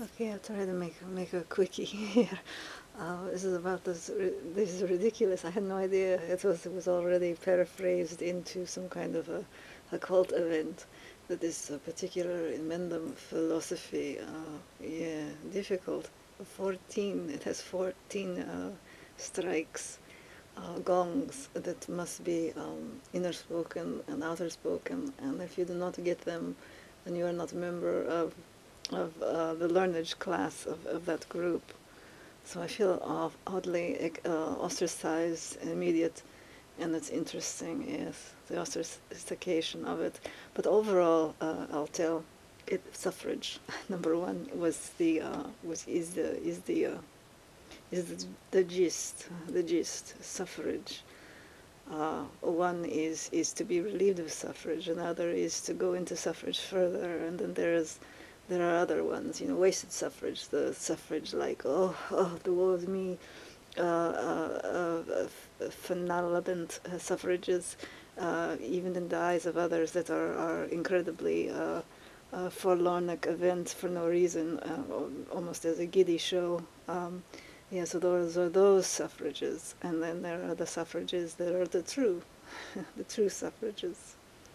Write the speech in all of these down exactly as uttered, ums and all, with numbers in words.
Okay, I'll try to make make a quickie here. Uh, this is about this. This is ridiculous. I had no idea it was it was already paraphrased into some kind of a, a cult event. That this uh, particular inmendham philosophy, uh, yeah, difficult. Fourteen. It has fourteen uh, strikes, uh, gongs that must be um, inner spoken and outer spoken, and if you do not get them, then you are not a member of of uh, the learned class of, of that group. So I feel off, oddly uh, ostracized, immediate, and it's interesting, yes, the ostracification of it. But overall, uh, I'll tell it suffrage. Number one was the uh, was is the is the uh, is the, the gist the gist suffrage. Uh, one is is to be relieved of suffrage, another is to go into suffrage further, and then there's there are other ones, you know, wasted suffrage, the suffrage like, oh, oh, the woe is me, uh, uh, uh, fanalabent uh, suffrages, uh, even in the eyes of others that are, are incredibly uh, uh, forlornic events for no reason, uh, almost as a giddy show. Um, yeah, so those are those suffrages, and then there are the suffrages that are the true, the true suffrages.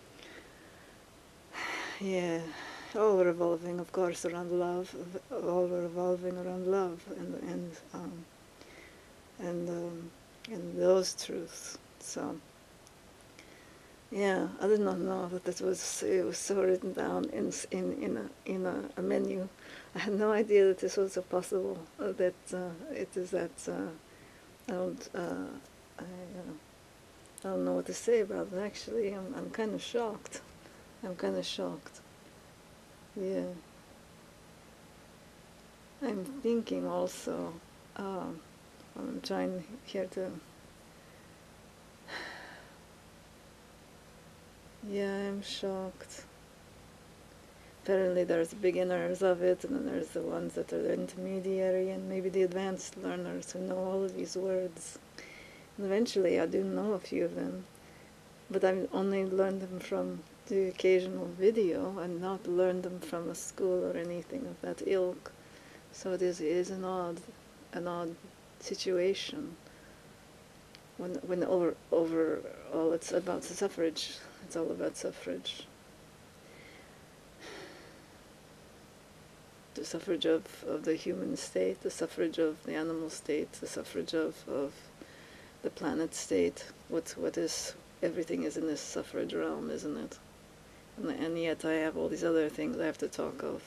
Yeah, all revolving, of course, around love, all revolving around love, and and um, and um, and those truths. So, yeah, I did not know that it was it was so written down in in in a in a, a menu. I had no idea that this was so possible. Uh, that uh, it is that uh, I don't uh, I, uh, I don't know what to say about it. Actually, I'm I'm kind of shocked. I'm kind of shocked. Yeah. I'm thinking also, um, I'm trying here to, yeah, I'm shocked. Apparently there's beginners of it, and then there's the ones that are the intermediary, and maybe the advanced learners who know all of these words. And eventually I do know a few of them, but I've only learned them from the occasional video and not learned them from a school or anything of that ilk. So it is, it is an odd, an odd situation. When, when over, over all it's about the suffrage, it's all about suffrage. The suffrage of, of the human state, the suffrage of the animal state, the suffrage of, of the planet state. What, what is, everything is in this suffrage realm, isn't it? And, and yet I have all these other things I have to talk of.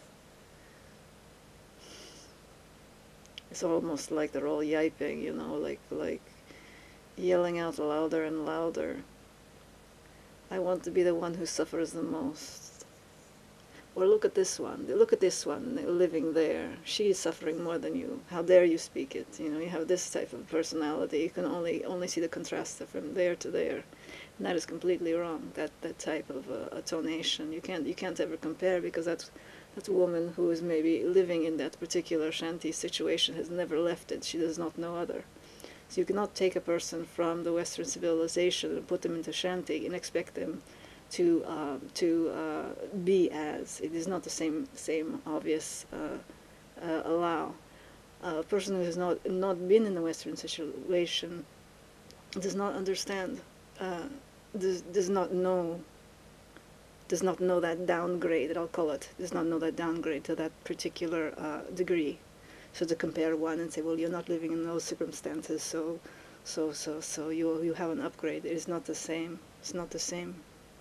It's almost like they're all yiping, you know, like, like yelling out louder and louder. I want to be the one who suffers the most. Or look at this one, look at this one living there. She is suffering more than you. How dare you speak it? You know, you have this type of personality. You can only only see the contrast from there to there. And that is completely wrong, that, that type of uh, attonation. You can't, you can't ever compare, because that's, that woman who is maybe living in that particular shanty situation has never left it. She does not know other. So you cannot take a person from the Western civilization and put them into shanty and expect them to uh, to uh, be as. It is not the same same obvious uh, uh, allow. Uh, a person who has not not been in the Western situation does not understand, uh, does does not know does not know that downgrade, I'll call it, does not know that downgrade to that particular uh, degree. So to compare one and say, well, you're not living in those circumstances, so so so so you you have an upgrade. It is not the same. It's not the same.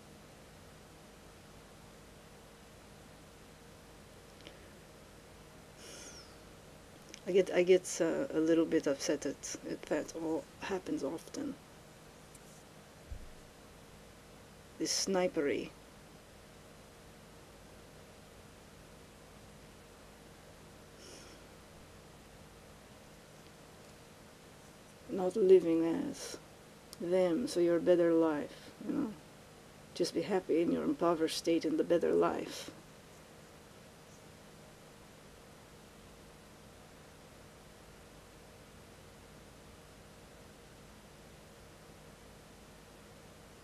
I get I get uh, a little bit upset at, at that all happens often. This snipery. Not living as them, so you're a better life, you know. Just be happy in your impoverished state in the better life.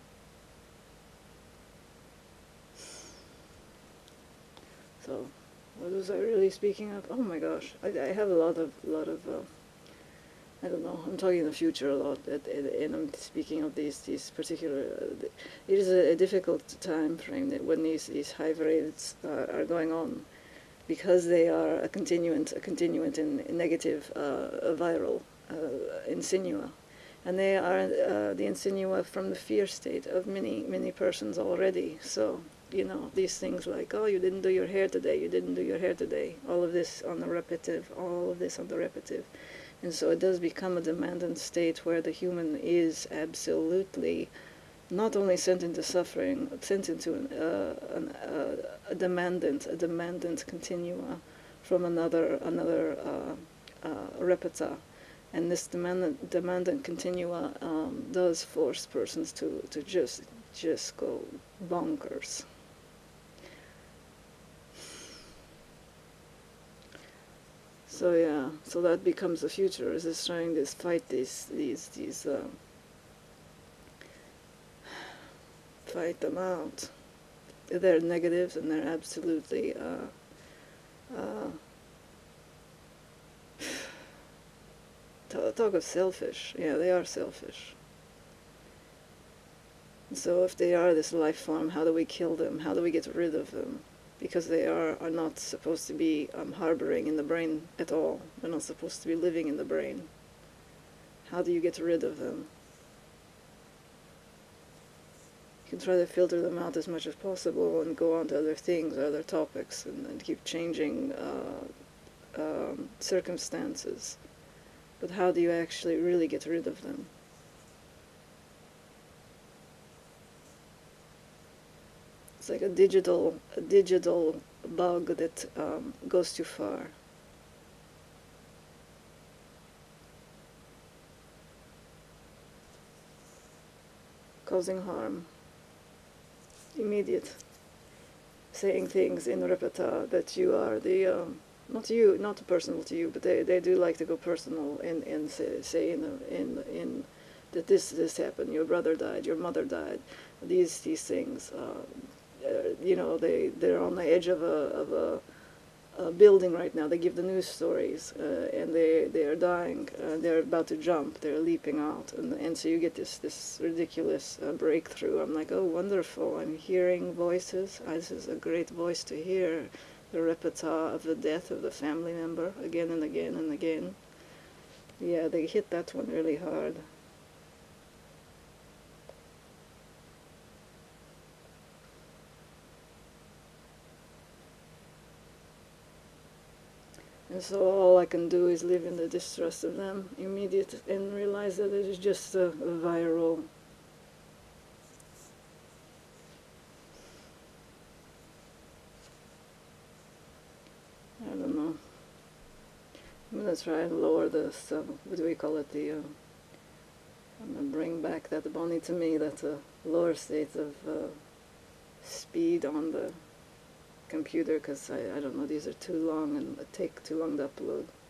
So What was I really speaking of? Oh my gosh, I, I have a lot of, lot of, uh, I don't know, I'm talking in the future a lot, and I'm speaking of these, these particular, uh, it is a, a difficult time frame that when these, these hive raids uh, are going on, because they are a continuant, a continuant in, in negative uh, viral uh, insinua. And they are uh, the insinua from the fear state of many, many persons already. So, you know, these things like, oh, you didn't do your hair today, you didn't do your hair today, all of this on the repetitive, all of this on the repetitive. And so it does become a demandant state where the human is absolutely not only sent into suffering, sent into an, uh, an, uh, a demandant, a demandant continua from another, another uh, uh, repeta. And this demandant, demandant continua um, does force persons to, to just, just go bonkers. So yeah, so that becomes the future, is this trying to fight these, these, these, uh, fight them out. They're negatives and they're absolutely, uh, uh, talk of selfish. Yeah, they are selfish. So if they are this life form, how do we kill them? How do we get rid of them? Because they are, are not supposed to be um, harboring in the brain at all. They're not supposed to be living in the brain. How do you get rid of them? You can try to filter them out as much as possible and go on to other things, other topics, and, and keep changing uh, um, circumstances. But how do you actually really get rid of them? It's like a digital, a digital bug that um, goes too far. Causing harm. Immediate. Saying things in repertoire that you are the, um, not you, not personal to you, but they, they do like to go personal and, and say, say in, a, in, in that this, this happened, your brother died, your mother died, these, these things. Uh, uh, you know, they, they're on the edge of a, of a, a building right now. They give the news stories, uh, and they, they are dying. Uh, they're about to jump. They're leaping out. And, and so you get this, this ridiculous uh, breakthrough. I'm like, oh, wonderful. I'm hearing voices. Uh, this is a great voice to hear. The repertoire of the death of the family member again and again and again. Yeah, they hit that one really hard. And so all I can do is live in the distrust of them immediate and realize that it is just a, a viral. I don't know. I'm going to try and lower this, uh, what do we call it, the, uh, I'm going to bring back that bony to me, that uh, lower state of uh, speed on the computer, because I, I don't know, these are too long and take too long to upload.